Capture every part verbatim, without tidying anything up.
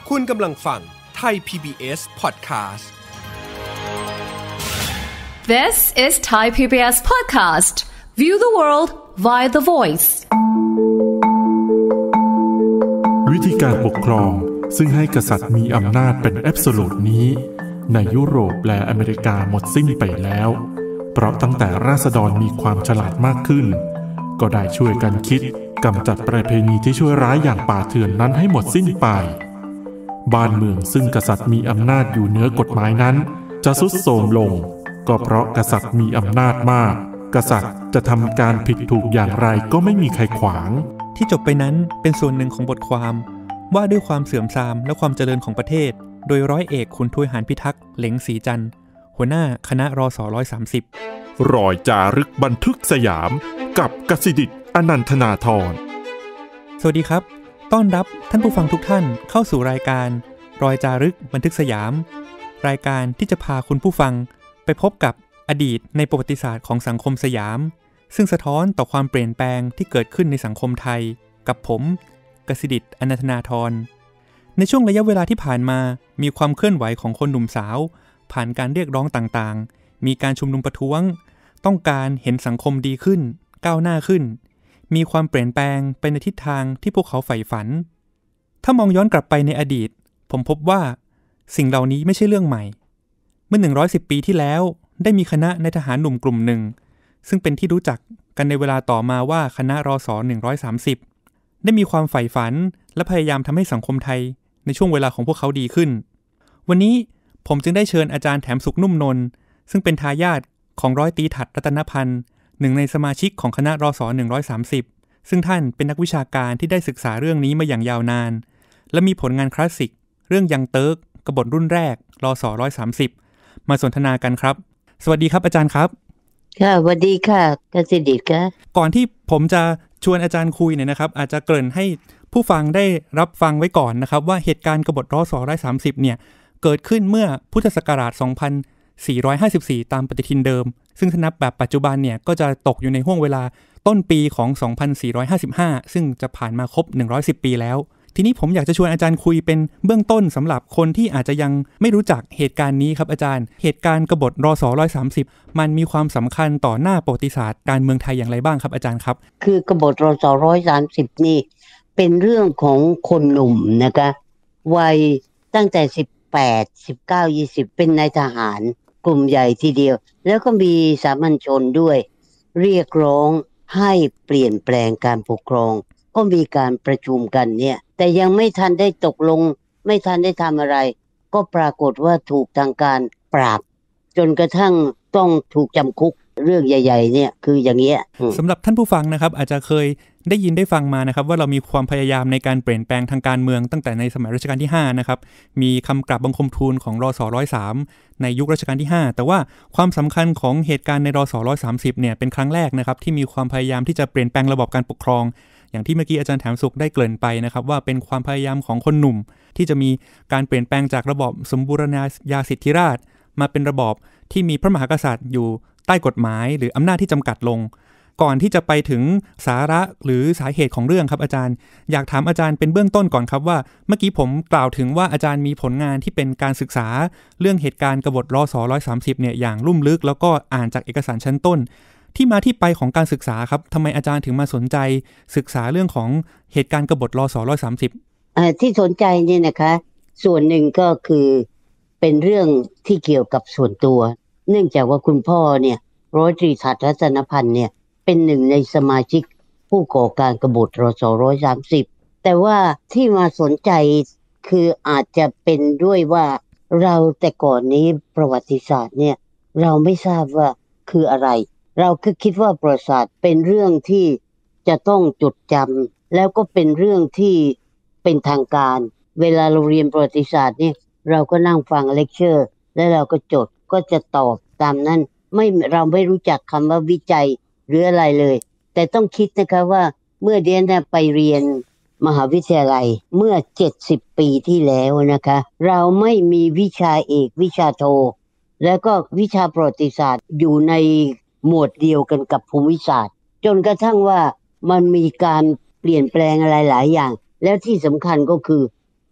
คุณกำลังฟังไทย พี บี เอส Podcast This is Thai พี บี เอส Podcast. View the world via the voice. วิธีการปกครองซึ่งให้กษัตริย์มีอำนาจเป็นแอบโซลูทนี้ในยุโรปและอเมริกาหมดสิ้นไปแล้วเพราะตั้งแต่ราษฎรมีความฉลาดมากขึ้นก็ได้ช่วยกันคิดกำจัดประเพณีที่ชั่วร้ายอย่างป่าเถื่อนนั้นให้หมดสิ้นไปบ้านเมืองซึ่งกษัตริย์มีอำนาจอยู่เหนือกฎหมายนั้นจะทรุดโทรมลงก็เพราะกษัตริย์มีอำนาจมากกษัตริย์จะทำการผิดถูกอย่างไรก็ไม่มีใครขวางที่จบไปนั้นเป็นส่วนหนึ่งของบทความว่าด้วยความเสื่อมทรามและความเจริญของประเทศโดยร้อยเอกขุนทวยหานพิทักษ์เหล็งศรีจันทร์หัวหน้าคณะรสหนึ่งสามศูนย์รอยจารึกบันทึกสยามกับกษิดิษฐ์อนันทนาธรสวัสดีครับต้อนรับท่านผู้ฟังทุกท่านเข้าสู่รายการรอยจารึกบันทึกสยามรายการที่จะพาคุณผู้ฟังไปพบกับอดีตในประวัติศาสตร์ของสังคมสยามซึ่งสะท้อนต่อความเปลี่ยนแปลงที่เกิดขึ้นในสังคมไทยกับผมกษิดิษฐ์อนันทนาธรในช่วงระยะเวลาที่ผ่านมามีความเคลื่อนไหวของคนหนุ่มสาวผ่านการเรียกร้องต่างๆมีการชุมนุมประท้วงต้องการเห็นสังคมดีขึ้นก้าวหน้าขึ้นมีความเปลี่ยนแปลงไปในทิศทางที่พวกเขาใฝ่ฝันถ้ามองย้อนกลับไปในอดีตผมพบว่าสิ่งเหล่านี้ไม่ใช่เรื่องใหม่เมื่อหนึ่งร้อยสิบปีที่แล้วได้มีคณะนายทหารหนุ่มกลุ่มหนึ่งซึ่งเป็นที่รู้จักกันในเวลาต่อมาว่าคณะรสหนึ่งร้อยสามสิบได้มีความใฝ่ฝันและพยายามทำให้สังคมไทยในช่วงเวลาของพวกเขาดีขึ้นวันนี้ผมจึงได้เชิญอาจารย์แถมสุขนุ่มนนท์ซึ่งเป็นทายาทของร้อยตรีถัดรัตนพันธ์หนึ่งในสมาชิกของคณะรสหนึ่งร้อยสามสิบซึ่งท่านเป็นนักวิชาการที่ได้ศึกษาเรื่องนี้มาอย่างยาวนานและมีผลงานคลาสสิกเรื่องยังเติร์กกบฏรุ่นแรกรสหนึ่งร้อยสามสิบมาสนทนากันครับสวัสดีครับอาจารย์ครับค่ะสวัสดีค่ะกษิดิษฐ์ค่ะก่อนที่ผมจะชวนอาจารย์คุยเนี่ยนะครับอาจจะเกริ่นให้ผู้ฟังได้รับฟังไว้ก่อนนะครับว่าเหตุการณ์กบฏรสหนึ่งร้อยสามสิบเนี่ยเกิดขึ้นเมื่อพุทธศักราชสองพันสี่ร้อยห้าสิบสี่ตามปฏิทินเดิมซึ่งถ้านับแบบปัจจุบันเนี่ยก็จะตกอยู่ในห้วงเวลาต้นปีของสองพันสี่ร้อยห้าสิบห้าซึ่งจะผ่านมาครบหนึ่งร้อยสิบปีแล้วทีนี้ผมอยากจะชวนอาจารย์คุยเป็นเบื้องต้นสำหรับคนที่อาจจะยังไม่รู้จักเหตุการณ์นี้ครับอาจารย์เหตุการณ์กบฏรสหนึ่งร้อยสามสิบมันมีความสำคัญต่อหน้าประวัติศาสตร์การเมืองไทยอย่างไรบ้างครับอาจารย์ครับคือกบฏรสหนึ่งร้อยสามสิบนี่เป็นเรื่องของคนหนุ่มนะคะวัยตั้งแต่สิบแปด สิบเก้า ยี่สิบเป็นนายทหารกลุ่มใหญ่ทีเดียวแล้วก็มีสามัญชนด้วยเรียกร้องให้เปลี่ยนแปลงการปกครองก็มีการประชุมกันเนี่ยแต่ยังไม่ทันได้ตกลงไม่ทันได้ทำอะไรก็ปรากฏว่าถูกทางการปราบจนกระทั่งต้องถูกจำคุกเรื่องใหญ่ๆเนี่ยคืออย่างเงี้ยสำหรับท่านผู้ฟังนะครับอาจจะเคยได้ยินได้ฟังมานะครับว่าเรามีความพยายามในการเปลี่ยนแปลงทางการเมืองตั้งแต่ในสมัยรัชกาลที่ห้านะครับมีคำกราบบังคมทูลของรสหนึ่งร้อยสามในยุครัชกาลที่ห้าแต่ว่าความสำคัญของเหตุการณ์ในรสหนึ่งร้อยสามสิบเนี่ยเป็นครั้งแรกนะครับที่มีความพยายามที่จะเปลี่ยนแปลงระบบการปกครองอย่างที่เมื่อกี้อาจารย์แถมสุขได้เกริ่นไปนะครับว่าเป็นความพยายามของคนหนุ่มที่จะมีการเปลี่ยนแปลงจากระบอบสมบูรณาญาสิทธิราชย์มาเป็นระบอบที่มีพระมหากษัตริย์อยู่ใต้กฎหมายหรืออำนาจที่จำกัดลงก่อนที่จะไปถึงสาระหรือสาเหตุของเรื่องครับอาจารย์อยากถามอาจารย์เป็นเบื้องต้นก่อนครับว่าเมื่อกี้ผมกล่าวถึงว่าอาจารย์มีผลงานที่เป็นการศึกษาเรื่องเหตุการณ์กบฏรสหนึ่งร้อยสามสิบเนี่ยอย่างลุ่มลึกแล้วก็อ่านจากเอกสารชั้นต้นที่มาที่ไปของการศึกษาครับทำไมอาจารย์ถึงมาสนใจศึกษาเรื่องของเหตุการณ์กบฏรสหนึ่งร้อยสามสิบอ่าที่สนใจเนี่ยนะคะส่วนหนึ่งก็คือเป็นเรื่องที่เกี่ยวกับส่วนตัวเนื่องจากว่าคุณพ่อเนี่ยร้อยตรีถัดรัตนพันธ์เนี่ยเป็นหนึ่งในสมาชิกผู้ก่อการกบฏรสหนึ่งร้อยสามสิบแต่ว่าที่มาสนใจคืออาจจะเป็นด้วยว่าเราแต่ก่อนนี้ประวัติศาสตร์เนี่ยเราไม่ทราบว่าคืออะไรเราคือคิดว่าประวัติศาสตร์เป็นเรื่องที่จะต้องจดจำแล้วก็เป็นเรื่องที่เป็นทางการเวลาเราเรียนประวัติศาสตร์เนี่ยเราก็นั่งฟังเลคเชอร์แล้วเราก็จดก็จะตอบตามนั้นไม่เราไม่รู้จักคำว่าวิจัยหรืออะไรเลยแต่ต้องคิดนะคะว่าเมื่อเดียนไปเรียนมหาวิทยาลัยเมื่อเจ็ดสิบปีที่แล้วนะคะเราไม่มีวิชาเอกวิชาโทแล้วก็วิชาประวัติศาสตร์อยู่ในหมวดเดียวกันกับภูมิศาสตร์จนกระทั่งว่ามันมีการเปลี่ยนแปลงอะไรหลายอย่างแล้วที่สำคัญก็คือ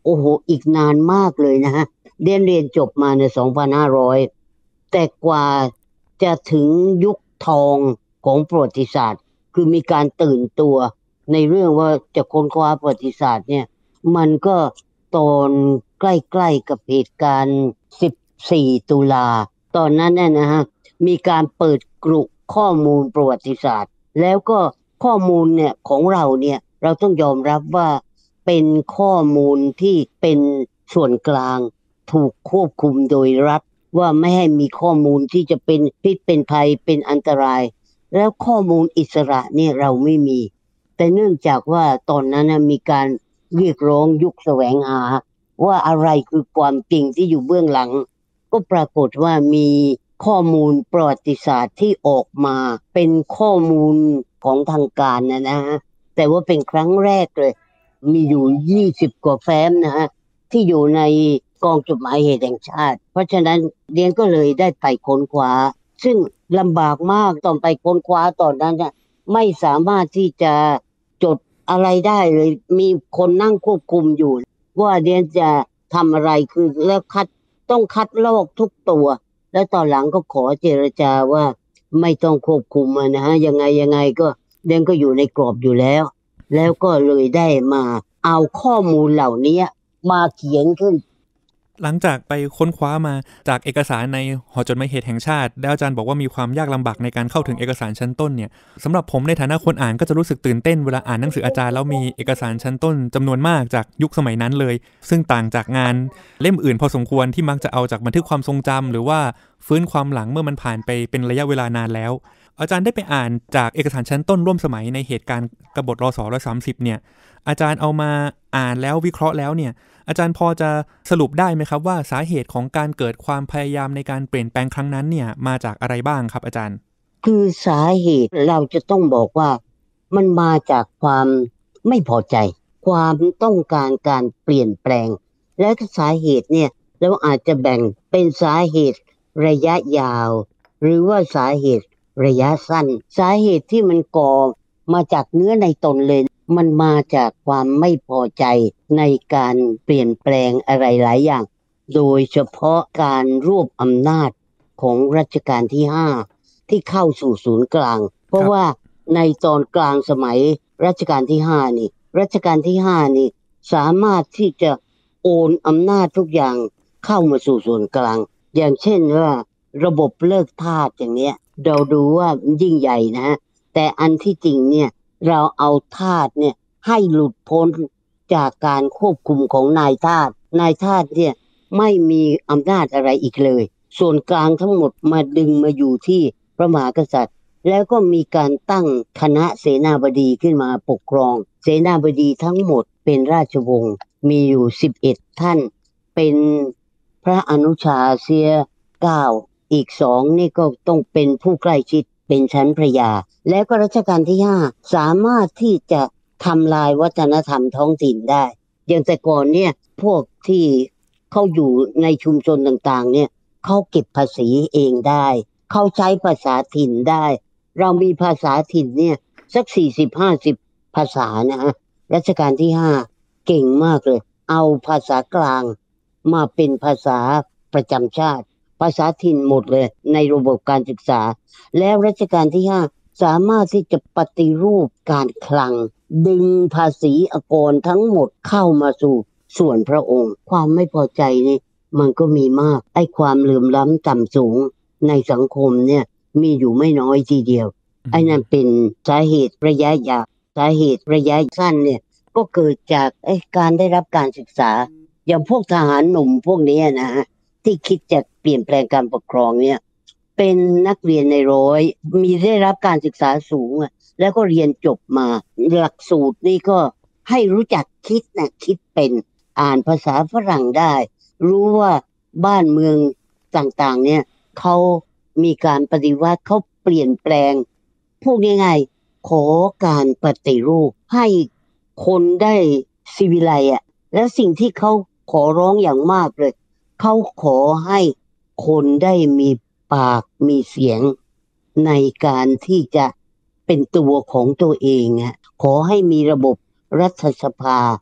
โอ้โหอีกนานมากเลยนะฮะเรียนเรียนจบมาในสองพันห้าร้อยแต่กว่าจะถึงยุคทองของประวัติศาสตร์คือมีการตื่นตัวในเรื่องว่าจะค้นคว้าประวัติศาสตร์เนี่ยมันก็ตอนใกล้ๆกับเหตุการณ์สิบสี่ตุลาตอนนั้นเนี่ยนะฮะมีการเปิดกรุข้อมูลประวัติศาสตร์แล้วก็ข้อมูลเนี่ยของเราเนี่ยเราต้องยอมรับว่าเป็นข้อมูลที่เป็นส่วนกลางถูกควบคุมโดยรัฐว่าไม่ให้มีข้อมูลที่จะเป็นพิษเป็นภัยเป็นอันตรายแล้วข้อมูลอิสระเนี่ยเราไม่มีแต่เนื่องจากว่าตอนนั้นมีการเรียกร้องยุคแสวงหาว่าอะไรคือความจริงที่อยู่เบื้องหลังก็ปรากฏว่ามีข้อมูลประวัติศาสตร์ที่ออกมาเป็นข้อมูลของทางการนะนะฮะแต่ว่าเป็นครั้งแรกเลยมีอยู่ยี่สิบกว่าแฟ้มนะฮะที่อยู่ในกองจดหมายเหตุแห่งชาติเพราะฉะนั้นเรียนก็เลยได้ไปค้นคว้าซึ่งลำบากมากตอนไปค้นคว้าตอนนั้นน่ะไม่สามารถที่จะจดอะไรได้เลยมีคนนั่งควบคุมอยู่ว่าเรียนจะทำอะไรคือแล้วคัดต้องคัดลอกทุกตัวแล้วตอนหลังก็ขอเจรจาว่าไม่ต้องควบคุมนะฮะยังไงยังไงก็เรียนก็อยู่ในกรอบอยู่แล้วแล้วก็เลยได้มาเอาข้อมูลเหล่านี้มาเขียนขึ้นหลังจากไปค้นคว้ามาจากเอกสารในหอจดหมายเหตุแห่งชาติแล้วอาจารย์บอกว่ามีความยากลำบากในการเข้าถึงเอกสารชั้นต้นเนี่ยสำหรับผมในฐานะคนอ่านก็จะรู้สึกตื่นเต้นเวลาอ่านหนังสืออาจารย์แล้วมีเอกสารชั้นต้นจำนวนมากจากยุคสมัยนั้นเลยซึ่งต่างจากงานเล่มอื่นพอสมควรที่มักจะเอาจากบันทึกความทรงจำหรือว่าฟื้นความหลังเมื่อมันผ่านไปเป็นระยะเวลานานแล้วอาจารย์ได้ไปอ่านจากเอกสารชั้นต้นร่วมสมัยในเหตุการณ์กบฏรศ.หนึ่งร้อยสามสิบเนี่ยอาจารย์เอามาอ่านแล้ววิเคราะห์แล้วเนี่ยอาจารย์พอจะสรุปได้ไหมครับว่าสาเหตุของการเกิดความพยายามในการเปลี่ยนแปลงครั้งนั้นเนี่ยมาจากอะไรบ้างครับอาจารย์คือสาเหตุเราจะต้องบอกว่ามันมาจากความไม่พอใจความต้องการการเปลี่ยนแปลงและสาเหตุเนี่ยเราอาจจะแบ่งเป็นสาเหตุระยะยาวหรือว่าสาเหตุระยะสั้นสาเหตุที่มันก่อมาจากเนื้อในตนเลยมันมาจากความไม่พอใจในการเปลี่ยนแปลงอะไรหลายอย่างโดยเฉพาะการรวบอำนาจของรัชกาลที่ห้าที่เข้าสู่ศูนย์กลางเพราะว่าในตอนกลางสมัยรัชกาลที่ห้านี่รัชกาลที่ห้านี่สามารถที่จะโอนอำนาจทุกอย่างเข้ามาสู่ศูนย์กลางอย่างเช่นว่าระบบเลิกทาสอย่างเนี้ยเราดูว่ายิ่งใหญ่นะแต่อันที่จริงเนี่ยเราเอาทาสเนี่ยให้หลุดพ้นจากการควบคุมของนายทาสนายทาสเนี่ยไม่มีอำนาจอะไรอีกเลยส่วนกลางทั้งหมดมาดึงมาอยู่ที่พระมหากษัตริย์แล้วก็มีการตั้งคณะเสนาบดีขึ้นมาปกครองเสนาบดีทั้งหมดเป็นราชวงศ์มีอยู่สิบเอ็ดท่านเป็นพระอนุชาเสียเก้าอีกสองนี่ก็ต้องเป็นผู้ใกล้ชิดเป็นชั้นพระยาแล้วก็รัชกาลที่ห้าสามารถที่จะทำลายวัฒนธรรมท้องถิ่นได้อย่างแต่ก่อนเนี่ยพวกที่เขาอยู่ในชุมชนต่างๆเนี่ยเขาเก็บภาษีเองได้เขาใช้ภาษาถิ่นได้เรามีภาษาถิ่นเนี่ยสัก สี่สิบห้าสิบ ภาษานะฮะรัชกาลที่ห้าเก่งมากเลยเอาภาษากลางมาเป็นภาษาประจำชาติภาษาถิ่นหมดเลยในระบบการศึกษาแล้วรัชกาลที่ห้าสามารถที่จะปฏิรูปการคลังดึงภาษีอากรทั้งหมดเข้ามาสู่ส่วนพระองค์ความไม่พอใจนี่มันก็มีมากไอ้ความเหลื่อมล้ำต่ำสูงในสังคมเนี่ยมีอยู่ไม่น้อยทีเดียวไอ้นั่นเป็นสาเหตุระยะยาวสาเหตุระยะสั้นเนี่ยก็เกิดจากไอ้การได้รับการศึกษาอย่างพวกทหารหนุ่มพวกนี้นะที่คิดจะเปลี่ยนแปลงการปกครองเนี่ยเป็นนักเรียนในร้อยมีได้รับการศึกษาสูงแล้วก็เรียนจบมาหลักสูตรนี่ก็ให้รู้จักคิดนะคิดเป็นอ่านภาษาฝรั่งได้รู้ว่าบ้านเมืองต่างๆเนี่ยเขามีการปฏิวัติเขาเปลี่ยนแปลงพูดง่ายๆขอการปฏิรูปให้คนได้ศิวิไลซ์อ่ะแล้วสิ่งที่เขาขอร้องอย่างมากเลยเขาขอให้คนได้มีปากมีเสียงในการที่จะเป็นตัวของตัวเองอ่ะขอให้มีระบบรัฐสภา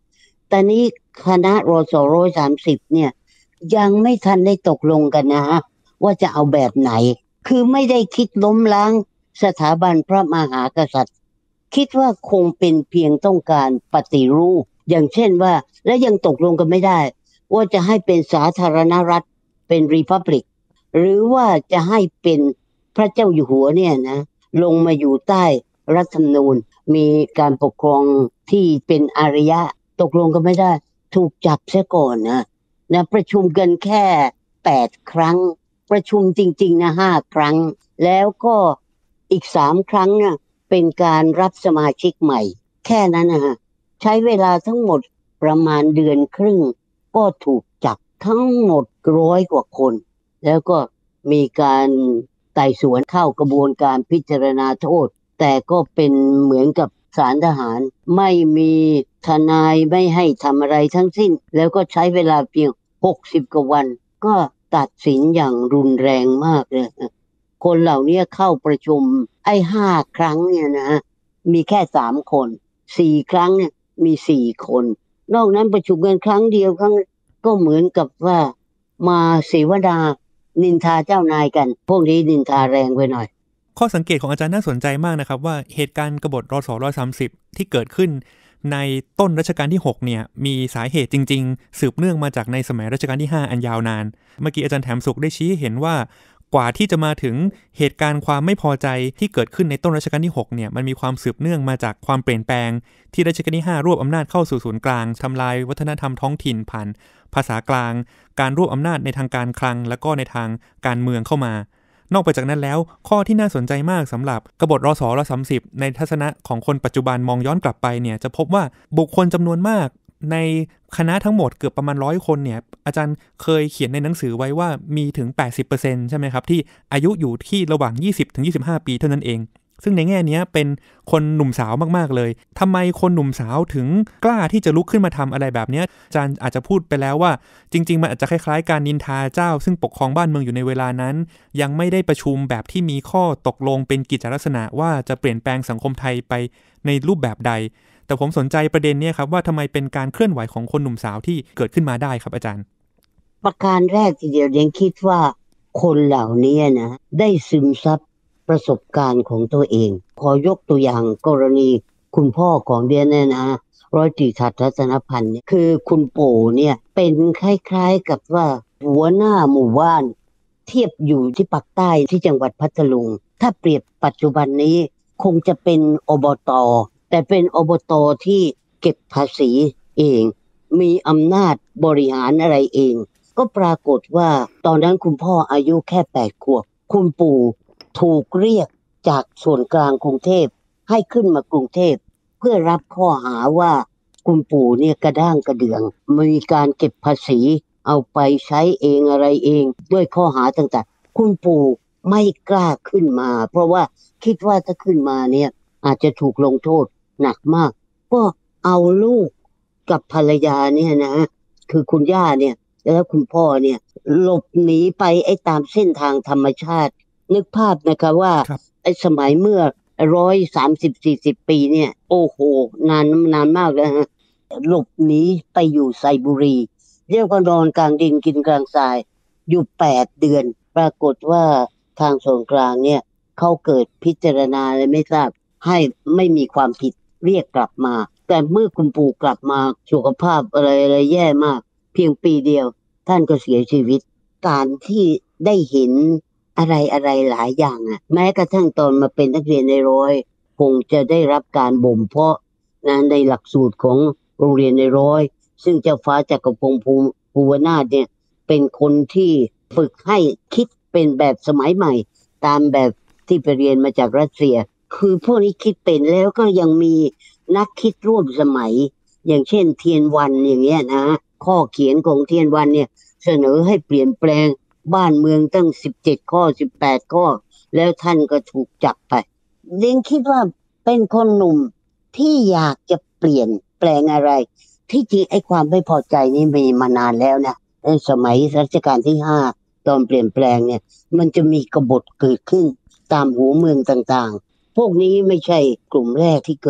แต่นี้คณะรสหนึ่งร้อยสามสิบเนี่ยยังไม่ทันได้ตกลงกันนะฮะว่าจะเอาแบบไหนคือไม่ได้คิดล้มล้างสถาบันพระมหากษัตริย์คิดว่าคงเป็นเพียงต้องการปฏิรูปอย่างเช่นว่าและยังตกลงกันไม่ได้ว่าจะให้เป็นสาธารณรัฐเป็นรีพับลิกหรือว่าจะให้เป็นพระเจ้าอยู่หัวเนี่ยนะลงมาอยู่ใต้รัฐธรรมนูญมีการปกครองที่เป็นอารยะตกลงกันไม่ได้ถูกจับเสียก่อนนะนะประชุมกันแค่แปดครั้งประชุมจริงๆนะห้าครั้งแล้วก็อีกสามครั้งนะเป็นการรับสมาชิกใหม่แค่นั้นนะฮะใช้เวลาทั้งหมดประมาณเดือนครึ่งก็ถูกจับทั้งหมดร้อยกว่าคนแล้วก็มีการไต่สวนเข้ากระบวนการพิจารณาโทษแต่ก็เป็นเหมือนกับศาลทหารไม่มีทนายไม่ให้ทำอะไรทั้งสิ้นแล้วก็ใช้เวลาเพียงหกสิบกว่าวันก็ตัดสินอย่างรุนแรงมากเลยคนเหล่านี้เข้าประชุมไอ้ห้าครั้งเนี่ยนะมีแค่สามคนสี่ครั้งเนี่ยมีสี่คนนอกนั้นประชุมกันครั้งเดียวครั้งก็เหมือนกับว่ามาเสวนานินทาเจ้านายกันพวกนี้นินทาแรงไปหน่อยข้อสังเกตของอาจารย์น่าสนใจมากนะครับว่าเหตุการณ์กบฏรสหนึ่งร้อยสามสิบที่เกิดขึ้นในต้นรัชกาลที่หกเนี่ยมีสาเหตุจริงๆสืบเนื่องมาจากในสมัยรัชกาลที่ห้าอันยาวนานเมื่อกี้อาจารย์แถมสุขได้ชี้เห็นว่ากว่าที่จะมาถึงเหตุการณ์ความไม่พอใจที่เกิดขึ้นในต้นรัชกาลที่หกเนี่ยมันมีความสืบเนื่องมาจากความเปลี่ยนแปลงที่รัชกาลที่ห้ารวบอำนาจเข้าสู่ศูนย์กลางทำลายวัฒนธรรมท้องถิ่นผ่านภาษากลางการรวบอำนาจในทางการคลังและก็ในทางการเมืองเข้ามานอกไปจากนั้นแล้วข้อที่น่าสนใจมากสำหรับกบฏรสหนึ่งร้อยสามสิบในทัศนะของคนปัจจุบันมองย้อนกลับไปเนี่ยจะพบว่าบุคคลจำนวนมากในคณะทั้งหมดเกือบประมาณร้อยคนเนี่ยอาจารย์เคยเขียนในหนังสือไว้ว่ามีถึง แปดสิบเปอร์เซ็นต์ ใช่ไหมครับที่อายุอยู่ที่ระหว่าง ยี่สิบถึงยี่สิบห้า ปีเท่านั้นเองซึ่งในแง่นี้เป็นคนหนุ่มสาวมากๆเลยทำไมคนหนุ่มสาวถึงกล้าที่จะลุกขึ้นมาทำอะไรแบบนี้อาจารย์อาจจะพูดไปแล้วว่าจริงๆมันอาจจะคล้ายๆการนินทาเจ้าซึ่งปกครองบ้านเมืองอยู่ในเวลานั้นยังไม่ได้ประชุมแบบที่มีข้อตกลงเป็นกิจลักษณะว่าจะเปลี่ยนแปลงสังคมไทยไปในรูปแบบใดแต่ผมสนใจประเด็นนี้ครับว่าทำไมเป็นการเคลื่อนไหวของคนหนุ่มสาวที่เกิดขึ้นมาได้ครับอาจารย์ประการแรกทีเดียวเดนคิดว่าคนเหล่านี้นะได้ซึมซับประสบการณ์ของตัวเองขอยกตัวอย่างกรณีคุณพ่อของเดียนเนี่ยนะร้อยตรีฉัตรรัตนพันธ์เนี่ยคือคุณปู่เนี่ยเป็นคล้ายๆกับว่าหัวหน้าหมู่บ้านเทียบอยู่ที่ปากใต้ที่จังหวัดพัทลุงถ้าเปรียบปัจจุบันนี้คงจะเป็นอบต.แต่เป็นอบต.ที่เก็บภาษีเองมีอำนาจบริหารอะไรเองก็ปรากฏว่าตอนนั้นคุณพ่ออายุแค่แปดขวบคุณปู่ถูกเรียกจากส่วนกลางกรุงเทพให้ขึ้นมากรุงเทพเพื่อรับข้อหาว่าคุณปู่เนี่ยกระด้างกระเดื่องมีการเก็บภาษีเอาไปใช้เองอะไรเองด้วยข้อหาต่างๆคุณปู่ไม่กล้าขึ้นมาเพราะว่าคิดว่าถ้าขึ้นมาเนี่ยอาจจะถูกลงโทษหนักมากก็เอาลูกกับภรรยาเนี่ยนะคือคุณย่าเนี่ยแล้วคุณพ่อเนี่ยหลบหนีไปไอ้ตามเส้นทางธรรมชาตินึกภาพนะคะว่าไอ้สมัยเมื่อหนึ่งร้อยสามสิบ สี่สิบปีเนี่ยโอ้โหนานนานมากแล้วฮะหลบหนีไปอยู่ไซบุรีเรียกว่านอนกลางดินกินกลางทรายอยู่แปดเดือนปรากฏว่าทางส่วนกลางเนี่ยเขาเกิดพิจารณาอะไรไม่ทราบให้ไม่มีความผิดเรียกกลับมาแต่เมื่อคุณปู่กลับมาสุขภาพอะไรอะไรแย่มากเพียงปีเดียวท่านก็เสียชีวิตการที่ได้เห็นอะไรอะไรหลายอย่างอ่ะแม้กระทั่งตอนมาเป็นนักเรียนในร้อยคงจะได้รับการบ่มเพาะนะในหลักสูตรของโรงเรียนในร้อยซึ่งเจ้าฟ้าจักรพงศ์ภูวนาถเนี่ยเป็นคนที่ฝึกให้คิดเป็นแบบสมัยใหม่ตามแบบที่ไปเรียนมาจากรัสเซียคือพวกนี้คิดเป็นแล้วก็ยังมีนักคิดร่วมสมัยอย่างเช่นเทียนวันอย่างเงี้ยนะข้อเขียนของเทียนวันเนี่ยเสนอให้เปลี่ยนแปลงบ้านเมืองตั้งสิบเจ็ดข้อสิบแปดข้อแล้วท่านก็ถูกจับไปเด้งคิดว่าเป็นคนหนุ่มที่อยากจะเปลี่ยนแปลงอะไรที่จริงไอ้ความไม่พอใจนี่มีมานานแล้วนะในสมัยรัชกาลที่ห้าตอนเปลี่ยนแปลงเนี่ยมันจะมีกบฏเกิดขึ้นตามหัวเมืองต่างๆพวกนี้ไม่ใช่กลุ่มแรกที่เกิด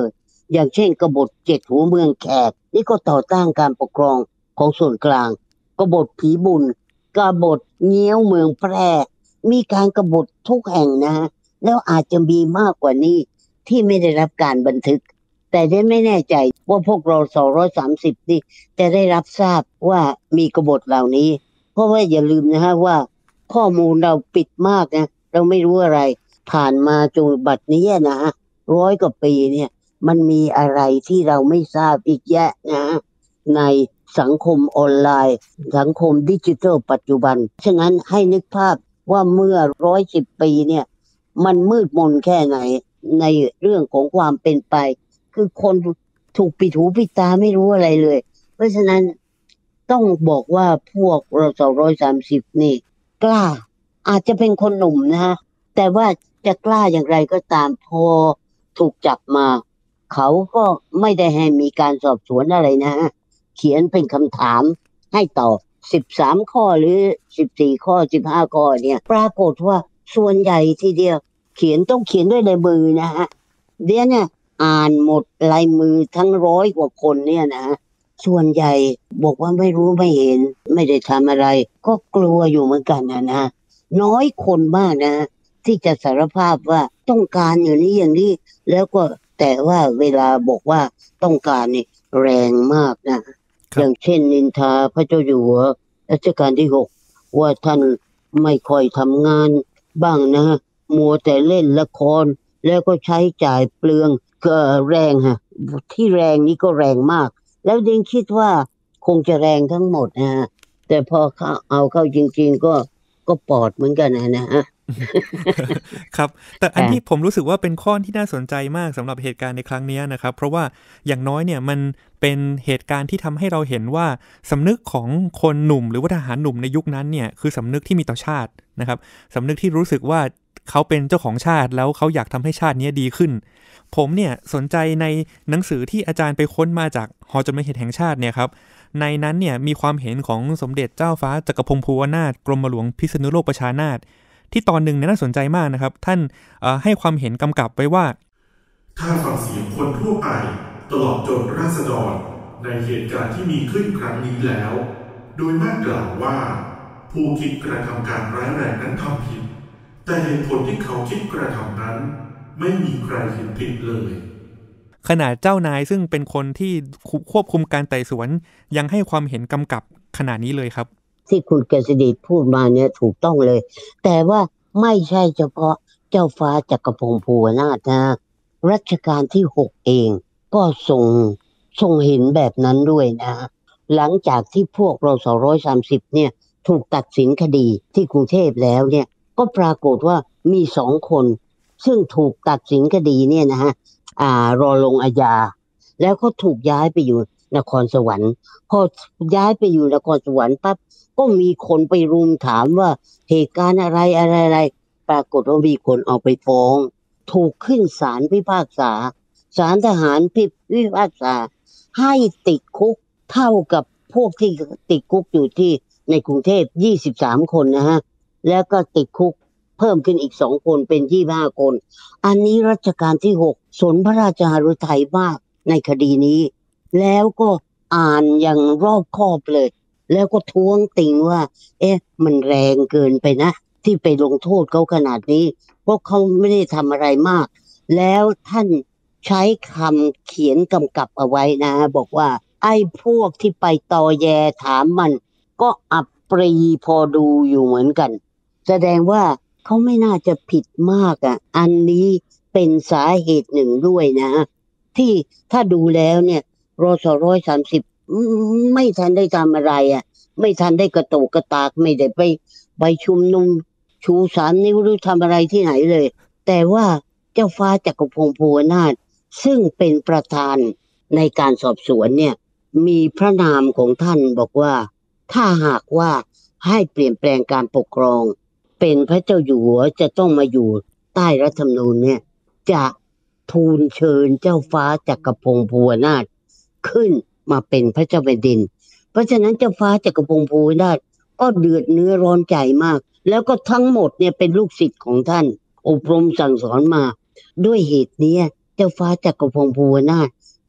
อย่างเช่นกบฏเจ็ดหัวเมืองแขกนี่ก็ต่อต้านการปกครองของส่วนกลางกบฏผีบุญกบฏเงี้ยวเมืองแพร่มีการกบฏทุกแห่งนะแล้วอาจจะมีมากกว่านี้ที่ไม่ได้รับการบันทึกแต่ได้ไม่แน่ใจว่าพวกเราสองร้อยสามสิบนี่จะได้รับทราบว่ามีกบฏเหล่านี้เพราะว่าอย่าลืมนะฮะว่าข้อมูลเราปิดมากนะเราไม่รู้อะไรผ่านมาจนบัดนี้นะร้อยกว่าปีเนี่ยมันมีอะไรที่เราไม่ทราบอีกแยะนะในสังคมออนไลน์สังคมดิจิทัลปัจจุบันฉะนั้นให้นึกภาพว่าเมื่อร้อยสิบปีเนี่ยมันมืดมนแค่ไหนในเรื่องของความเป็นไปคือคนถูกปิดหูปิดตาไม่รู้อะไรเลยเพราะฉะนั้นต้องบอกว่าพวกเราสองร้อยสามสิบนี่กล้าอาจจะเป็นคนหนุ่มนะฮะแต่ว่าจะกล้าอย่างไรก็ตามพอถูกจับมาเขาก็ไม่ได้ให้มีการสอบสวนอะไรนะฮะเขียนเป็นคำถามให้ตอบสิบสามข้อหรือสิบสี่ข้อสิบห้าข้อเนี่ยปรากฏว่าส่วนใหญ่ทีเดียวเขียนต้องเขียนด้วยลายมือนะฮะเดี๋ยวเนี่ยอ่านหมดลายมือทั้งร้อยกว่าคนเนี่ยนะส่วนใหญ่บอกว่าไม่รู้ไม่เห็นไม่ได้ทำอะไรก็กลัวอยู่เหมือนกันนะนะน้อยคนมากนะที่จะสารภาพว่าต้องการอย่างนี้อย่างนี้แล้วก็แต่ว่าเวลาบอกว่าต้องการนี่แรงมากนะอย่างเช่นนินทาพระเจ้าอยู่หัวรัชกาลที่หกว่าท่านไม่ค่อยทำงานบ้างนะมัวแต่เล่นละครแล้วก็ใช้จ่ายเปลืองก็แรงฮะที่แรงนี้ก็แรงมากแล้วดิงคิดว่าคงจะแรงทั้งหมดนะฮะแต่พอเขาเอาเข้าจริงๆก็ก็ปอดเหมือนกันนะนะฮะครับแต่อันที่ผมรู้สึกว่าเป็นข้อที่น่าสนใจมากสำหรับเหตุการณ์ในครั้งนี้นะครับเพราะว่าอย่างน้อยเนี่ยมันเป็นเหตุการณ์ที่ทำให้เราเห็นว่าสำนึกของคนหนุ่มหรือว่าทหารหนุ่มในยุคนั้นเนี่ยคือสำนึกที่มีต่อชาตินะครับสำนึกที่รู้สึกว่าเขาเป็นเจ้าของชาติแล้วเขาอยากทำให้ชาตินี้ดีขึ้นผมเนี่ยสนใจในหนังสือที่อาจารย์ไปค้นมาจากหอจดหมายเหตุแห่งชาติเนี่ยครับในนั้นเนี่ยมีความเห็นของสมเด็จเจ้าฟ้าจักรพงศ์ภูวนาถกรมหลวงพิษณุโลกประชานาถที่ตอนหนึ่งเนี่ยน่าสนใจมากนะครับท่านให้ความเห็นกำกับไว้ว่าถ้าฟังเสียงคนทั่วไปตลอดจนราษฎรในเหตุการณ์ที่มีขึ้นครั้งนี้แล้วโดยมากกล่าวว่าผู้คิดกระทำการร้ายแรงนั้นทำผิดแต่เหตุผลที่เขาคิดกระทำนั้นไม่มีใครเห็นผิดเลยขนาดเจ้านายซึ่งเป็นคนที่ควบคุมการไต่สวนยังให้ความเห็นกำกับขนาดนี้เลยครับที่คุณเกษฎีพูดมาเนี่ยถูกต้องเลยแต่ว่าไม่ใช่เฉพาะเจ้าฟ้าจักรพงศ์ภูวนาถนะรัชกาลที่หกเองก็ทรงทรงเห็นแบบนั้นด้วยนะหลังจากที่พวกเราสองร้อยสามสิบเนี่ยถูกตัดสินคดีที่กรุงเทพแล้วเนี่ยก็ปรากฏว่ามีสองคนซึ่งถูกตัดสินคดีเนี่ยนะฮะอ่ารอลงอาญาแล้วก็ถูกย้ายไปอยู่นครสวรรค์พอย้ายไปอยู่นครสวรรค์ปั๊บก็มีคนไปรุมถามว่าเหตุการณ์อะไรอะไรอะไรปรากฏว่ามีคนเอาไปฟ้องถูกขึ้นศาลพิพากษาศาลทหารพิพากษาให้ติดคุกเท่ากับพวกที่ติดคุกอยู่ที่ในกรุงเทพยี่สิบสามคนนะฮะแล้วก็ติดคุกเพิ่มขึ้นอีกสองคนเป็นยี่สิบห้าคนอันนี้รัชกาลที่หกสนพระราชหฤทัยมากในคดีนี้แล้วก็อ่านอย่างรอบคอบเลยแล้วก็ท้วงติงว่าเอ๊ะมันแรงเกินไปนะที่ไปลงโทษเขาขนาดนี้เพราะเขาไม่ได้ทำอะไรมากแล้วท่านใช้คำเขียนกำกับเอาไว้นะบอกว่าไอ้พวกที่ไปตอแยถามมันก็อับปรีพอดูอยู่เหมือนกันแสดงว่าเขาไม่น่าจะผิดมากอ่ะอันนี้เป็นสาเหตุหนึ่งด้วยนะที่ถ้าดูแล้วเนี่ยรสร้อยสามสิบไม่ทันได้ทำอะไรอ่ะไม่ทันได้กระโตกกระตากไม่ได้ไปไปชุมนุมชูสามนิ้วหรือทำอะไรที่ไหนเลยแต่ว่าเจ้าฟ้าจักรพงศ์ภูวนาถซึ่งเป็นประธานในการสอบสวนเนี่ยมีพระนามของท่านบอกว่าถ้าหากว่าให้เปลี่ยนแปลงการปกครองเป็นพระเจ้าอยู่หัวจะต้องมาอยู่ใต้รัฐธรรมนูญเนี่ยจะทูลเชิญเจ้าฟ้าจักรพงศ์ภูวนาถขึ้นมาเป็นพระเจ้าแผ่นดินเพราะฉะนั้นเจ้าฟ้าจักรพงศ์ภูวนาถก็เดือดเนื้อร้อนใจมากแล้วก็ทั้งหมดเนี่ยเป็นลูกศิษย์ของท่านอบรมสั่งสอนมาด้วยเหตุนี้เจ้าฟ้าจักรพงศ์ภูวนาถ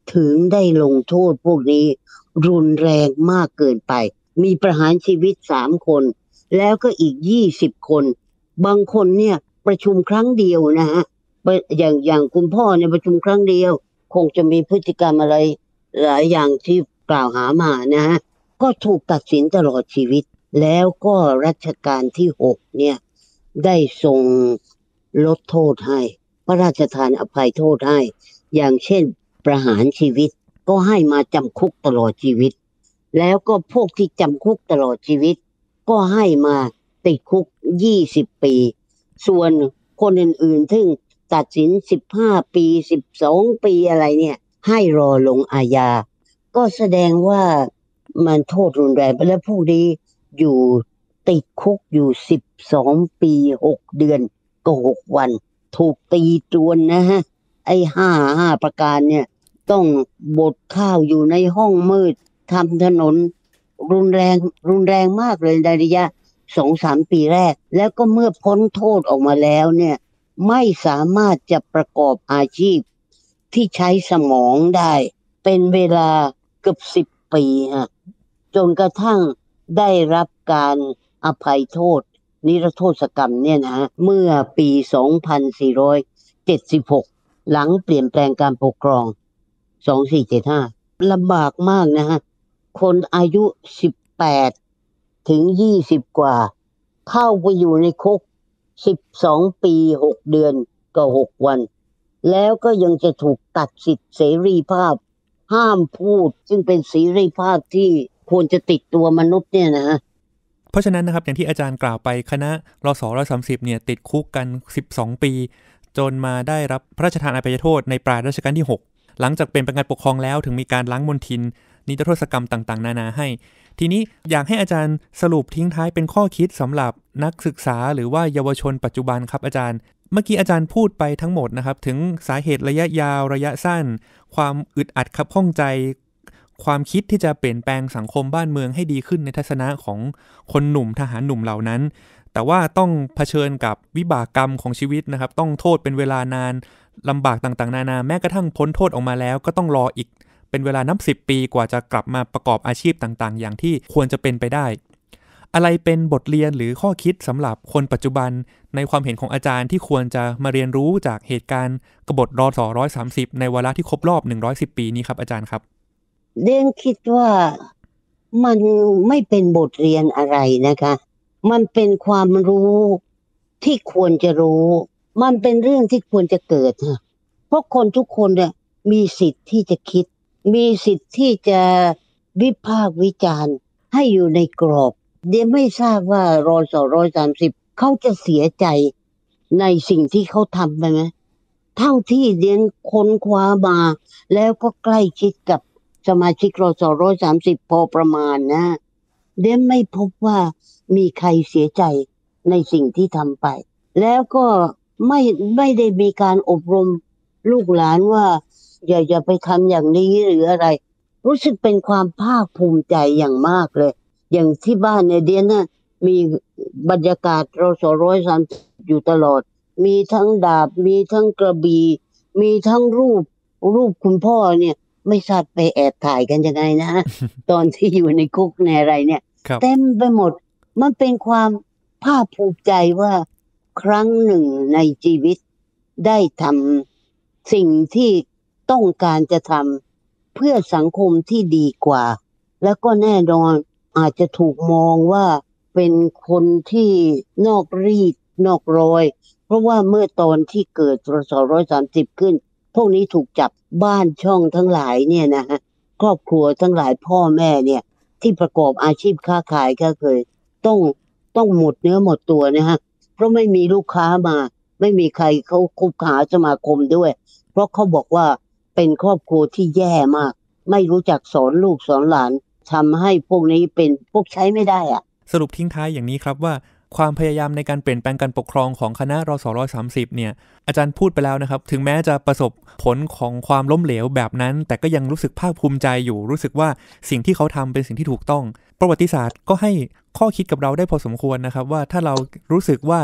ถึงได้ลงโทษพวกนี้รุนแรงมากเกินไปมีประหารชีวิตสามคนแล้วก็อีกยี่สิบคนบางคนเนี่ยประชุมครั้งเดียวนะฮะอย่างอย่างคุณพ่อเนี่ยประชุมครั้งเดียวคงจะมีพฤติกรรมอะไรหลายอย่างที่กล่าวหามานะฮะก็ถูกตัดสินตลอดชีวิตแล้วก็รัชกาลที่หกเนี่ยได้ทรงลดโทษให้พระราชทานอภัยโทษให้อย่างเช่นประหารชีวิตก็ให้มาจำคุกตลอดชีวิตแล้วก็พวกที่จำคุกตลอดชีวิตก็ให้มาติดคุกยี่สิบปีส่วนคนอื่นๆซึ่งตัดสินสิบห้าปีสิบสองปีอะไรเนี่ยให้รอลงอาญาก็แสดงว่ามันโทษรุนแรงไปแล้วผู้นี้อยู่ติดคุกอยู่สิบสองปีหกเดือนก็หกวันถูกตีตรวนนะฮะไอ้ห้าห้าประการเนี่ยต้องบดข้าวอยู่ในห้องมืดทำถนนรุนแรงรุนแรงมากเลยในระยะ สองถึงสาม ปีแรกแล้วก็เมื่อพ้นโทษออกมาแล้วเนี่ยไม่สามารถจะประกอบอาชีพที่ใช้สมองได้เป็นเวลาเกือบสิบปีฮะจนกระทั่งได้รับการอภัยโทษนิรโทษกรรมเนี่ยนะเมื่อปีสองพันสี่ร้อยเจ็ดสิบหกหลังเปลี่ยนแปลงการปกครองสองพันสี่ร้อยเจ็ดสิบห้าลำบากมากนะฮะคนอายุสิบแปดถึงยี่สิบกว่าเข้าไปอยู่ในคุกสิบสองปีหกเดือนก็หกวันแล้วก็ยังจะถูกตัดสิทธิเสรีภาพห้ามพูดซึ่งเป็นเสรีภาพที่ควรจะติดตัวมนุษย์เนี่ยนะฮะเพราะฉะนั้นนะครับอย่างที่อาจารย์กล่าวไปคณะรส.หนึ่งร้อยสามสิบเนี่ยติดคุกกันสิบสองปีจนมาได้รับพระราชทานอภัยโทษในปลายรัชกาลที่หกหลังจากเป็นประการปกครองแล้วถึงมีการล้างมลทินนิรโทษกรรมต่างๆนานาให้ทีนี้อยากให้อาจารย์สรุปทิ้งท้ายเป็นข้อคิดสำหรับนักศึกษาหรือว่าเยาวชนปัจจุบันครับอาจารย์เมื่อกี้อาจารย์พูดไปทั้งหมดนะครับถึงสาเหตุระยะยาวระยะสั้นความอึดอัดขับข้องใจความคิดที่จะเปลี่ยนแปลงสังคมบ้านเมืองให้ดีขึ้นในทัศนะของคนหนุ่มทหารหนุ่มเหล่านั้นแต่ว่าต้องเผชิญกับวิบากกรรมของชีวิตนะครับต้องโทษเป็นเวลานานลำบากต่างๆนานาแม้กระทั่งพ้นโทษออกมาแล้วก็ต้องรออีกเป็นเวลานับสิบปีกว่าจะกลับมาประกอบอาชีพต่างๆอย่างที่ควรจะเป็นไปได้อะไรเป็นบทเรียนหรือข้อคิดสำหรับคนปัจจุบันในความเห็นของอาจารย์ที่ควรจะมาเรียนรู้จากเหตุการณ์กบฏรส.หนึ่งร้อยสามสิบในวาระที่ครบรอบหนึ่งร้อยสิบปีนี้ครับอาจารย์ครับเด้งคิดว่ามันไม่เป็นบทเรียนอะไรนะคะมันเป็นความรู้ที่ควรจะรู้มันเป็นเรื่องที่ควรจะเกิดเพราะคนทุกคนเนี่ยมีสิทธิ์ที่จะคิดมีสิทธิ์ที่จะวิพากษ์วิจารณ์ให้อยู่ในกรอบเดี๋ยวไม่ทราบว่ารส.หนึ่งร้อยสามสิบเขาจะเสียใจในสิ่งที่เขาทำไปไหมเท่าที่เรียนค้นคว้ามาแล้วก็ใกล้ชิดกับสมาชิกรส.หนึ่งร้อยสามสิบพอประมาณนะเดี๋ยวไม่พบว่ามีใครเสียใจในสิ่งที่ทำไปแล้วก็ไม่ไม่ได้มีการอบรมลูกหลานว่าอย่าอย่าไปทำอย่างนี้หรืออะไรรู้สึกเป็นความภาคภูมิใจอย่างมากเลยอย่างที่บ้านในเดียนน่ะมีบรรยากาศรส.หนึ่งร้อยสามสิบอยู่ตลอดมีทั้งดาบมีทั้งกระบี่มีทั้งรูปรูปคุณพ่อเนี่ยไม่ทราบไปแอบถ่ายกันยังไงนะ ตอนที่อยู่ในคุกในอะไรเนี่ยเต็มไปหมดมันเป็นความภาคภูมิใจว่าครั้งหนึ่งในชีวิตได้ทำสิ่งที่ต้องการจะทำเพื่อสังคมที่ดีกว่าแล้วก็แน่นอนอาจจะถูกมองว่าเป็นคนที่นอกรีดนอกรอยเพราะว่าเมื่อตอนที่เกิดรส.หนึ่งร้อยสามสิบขึ้นพวกนี้ถูกจับบ้านช่องทั้งหลายเนี่ยนะฮะครอบครัวทั้งหลายพ่อแม่เนี่ยที่ประกอบอาชีพค้าขายก็เคยต้องต้องหมดเนื้อหมดตัวนะฮะเพราะไม่มีลูกค้ามาไม่มีใครเขาคุบหาสมาคมด้วยเพราะเขาบอกว่าเป็นครอบครัวที่แย่มากไม่รู้จักสอนลูกสอนหลานทำให้พวกนี้เป็นพวกใช้ไม่ได้อะสรุปทิ้งท้ายอย่างนี้ครับว่าความพยายามในการเปลี่ยนแปลงการปกครองของคณะรส.หนึ่งร้อยสามสิบเนี่ยอาจารย์พูดไปแล้วนะครับถึงแม้จะประสบผลของความล้มเหลวแบบนั้นแต่ก็ยังรู้สึกภาคภูมิใจอยู่รู้สึกว่าสิ่งที่เขาทำเป็นสิ่งที่ถูกต้องประวัติศาสตร์ก็ให้ข้อคิดกับเราได้พอสมควรนะครับว่าถ้าเรารู้สึกว่า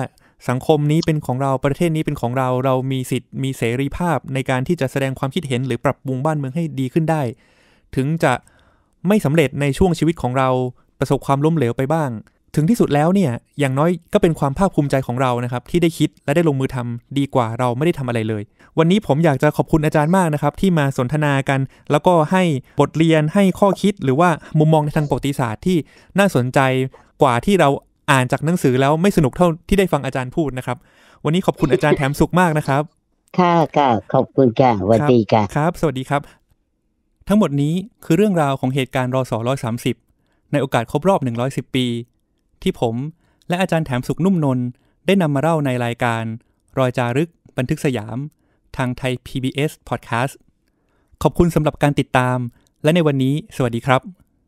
สังคมนี้เป็นของเราประเทศนี้เป็นของเราเรามีสิทธิ์มีเสรีภาพในการที่จะแสดงความคิดเห็นหรือปรับปรุงบ้านเมืองให้ดีขึ้นได้ถึงจะไม่สำเร็จในช่วงชีวิตของเราประสบความล้มเหลวไปบ้างถึงที่สุดแล้วเนี่ยอย่างน้อยก็เป็นความภาคภูมิใจของเรานะครับที่ได้คิดและได้ลงมือทำดีกว่าเราไม่ได้ทำอะไรเลยวันนี้ผมอยากจะขอบคุณอาจารย์มากนะครับที่มาสนทนากันแล้วก็ให้บทเรียนให้ข้อคิดหรือว่ามุมมองในทางประวัติศาสตร์ที่น่าสนใจกว่าที่เราอ่านจากหนังสือแล้วไม่สนุกเท่าที่ได้ฟังอาจารย์พูดนะครับวันนี้ขอบคุณอาจารย์แถมสุขมากนะครับค่ะค่ะขอบคุณค่ะสวัสดีค่ะครับสวัสดีครับทั้งหมดนี้คือเรื่องราวของเหตุการณ์รศหนึ่งร้อยสามสิบในโอกาสครบรอบหนึ่งร้อยสิบปีที่ผมและอาจารย์แถมสุขนุ่มนนท์ได้นำมาเล่าในรายการรอยจารึกบันทึกสยามทางไทย พี บี เอส Podcast ขอบคุณสำหรับการติดตามและในวันนี้สวัสดีครับ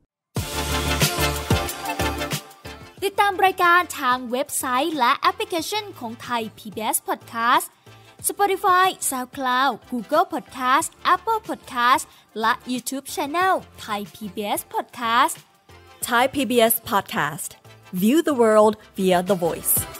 ติดตามรายการทางเว็บไซต์และแอปพลิเคชันของไทย พี บี เอส Podcast Spotify, SoundCloud, Google Podcast, Apple Podcast และ YouTube Channel Thai พี บี เอส Podcast Thai พี บี เอส Podcast View the world via the voice